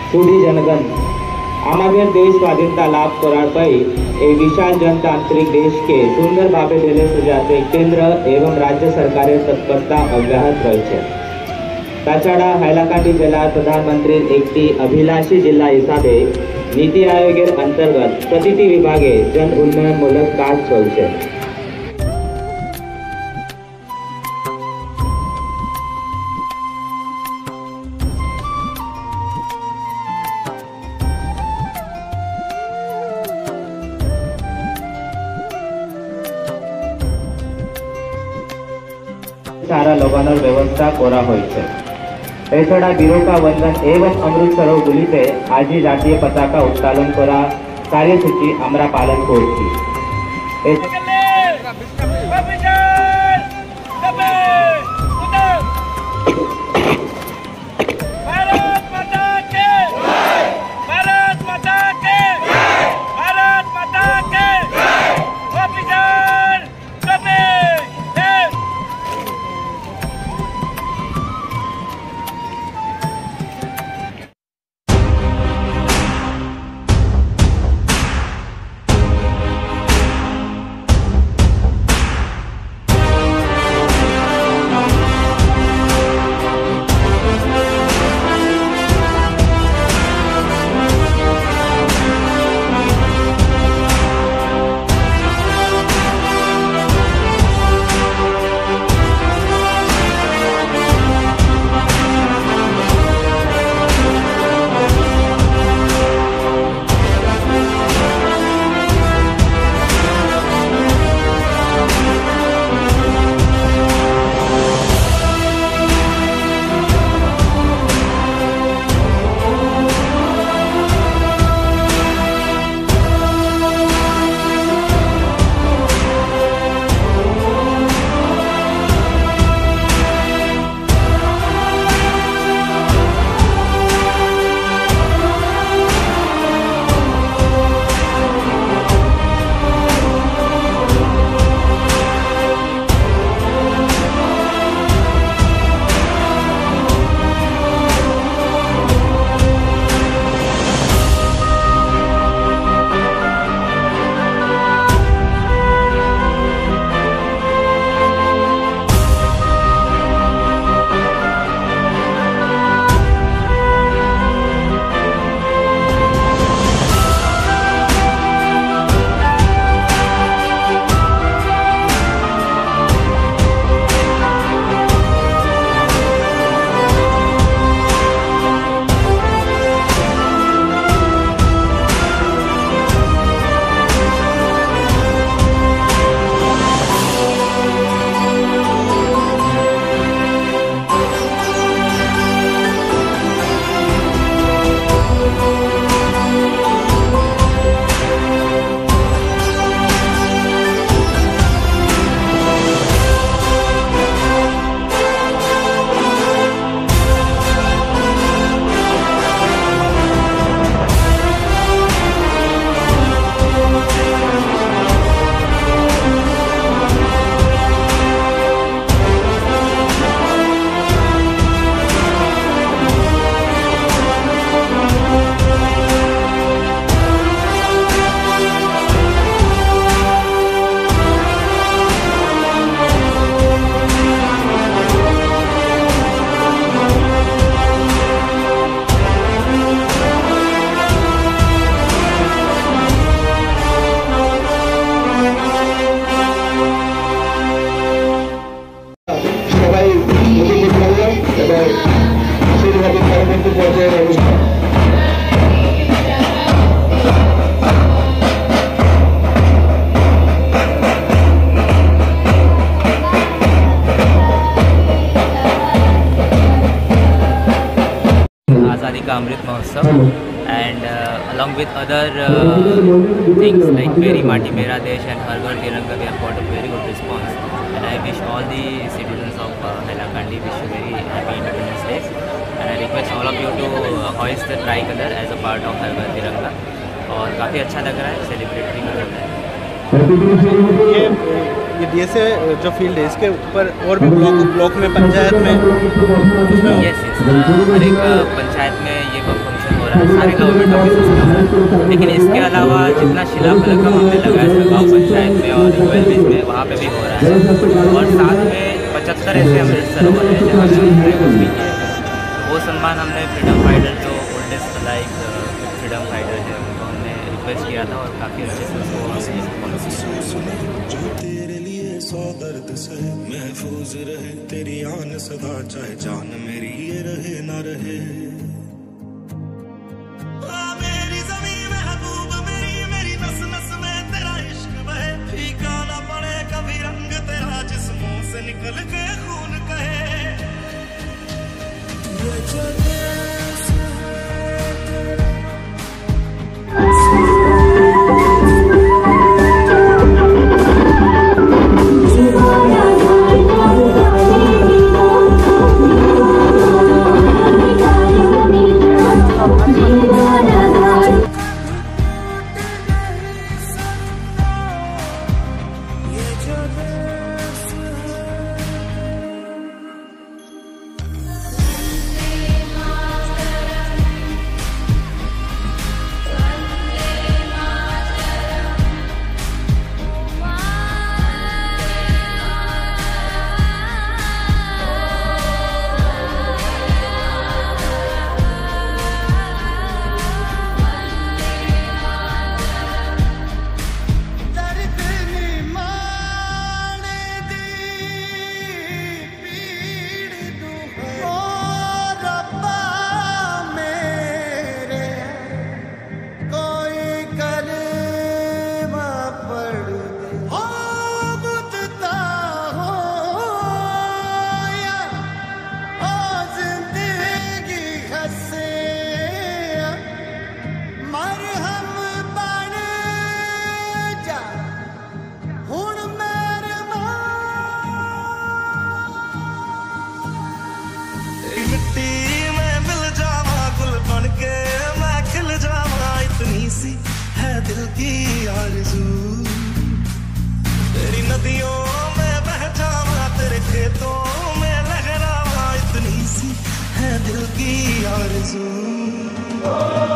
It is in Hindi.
সুধী জনগণ, আমাদের দেশ স্বাধীনতা লাভ করার পরে এই বিশাল जनतांत्रिक देश के सुंदर भावे दिले सुजाते केंद्र एवं राज्य सरकारेर तत्परता अब्याहत रयेछे। ताछाड़ा हाइलाकांडी जिला प्रधानमंत्री एकटी अभिलाषी जिला हिसाबे नीति आयोगेर अंतर्गत प्रतिटी विभागे जन उन्नयनमूलक काज चलछे। सारा लगानोर व्यवस्था करा होयेछे। एछाड़ा बीरोका वंदन एवं अमृत सरोवरगुलिते आजই জাতীয় पताका उत्तोलन करा कार्यसूची आमरा पालन करছি। आज़ादी का Amrit Mahotsav and along with other things like Meri Mati Mera Desh and Har Ghar Tiranga, we have got a very good response, and I wish all the citizens of Hailakandi wish you very happy Independence Day, and I request all of you to hoist the tricolor as a part of Har Ghar Tiranga। और काफ़ी अच्छा लग रहा है, सेलिब्रेटरी में होता है। ये डीएसए जो फील्ड है इसके ऊपर और भी ब्लॉक में पंचायत में यस हर एक पंचायत में ये फंक्शन हो रहा है, सारे गवर्नमेंट ऑफिस में हो रहा है। लेकिन इसके अलावा जितना शिलाफलक हमने लगाया था गाँव पंचायत में और वेलविज में, वहाँ पे भी हो रहा है। और साथ में 75 ऐसे अमृत सरोवर है जहाँ पे हमने कुछ भी किया है। तो वो सम्मान हमने फ्रीडम फाइटर जो ओल्डेस्ट लाइक फ्रीडम फाइटर है उनको हमने रिक्वेस्ट किया था और काफ़ी अच्छे से उसको फॉलो किया। तेरे लिए 100 दर्द से महफूज रहे तेरी आन सदा, चाहे जान मेरी ये रहे ना रहे। मेरी ज़मीं महबूब मेरी नस नस में तेरा इश्क बहे, फीका ना पड़े कभी रंग तेरा जिस्मों से निकल के खून कहे। दिल की आरज़ू तेरी नदियों में बह जावा, तेरे खेतों में लहरावा, इतनी सी है दिल की आरज़ू।